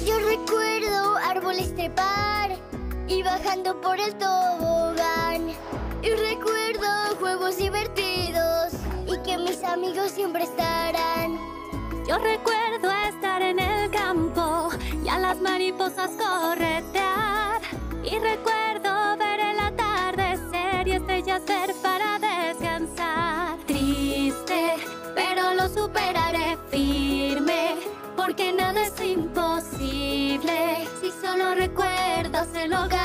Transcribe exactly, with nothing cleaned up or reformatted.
Yo recuerdo árboles trepar y bajando por el tobogán. Y recuerdo juegos divertidos y que mis amigos siempre estarán. Yo recuerdo estar en el campo y a las mariposas corretear. Y recuerdo ver el atardecer y estrellas ver para descansar. Triste, pero lo superaré firme, porque nada es imposible si solo recuerdas el hogar.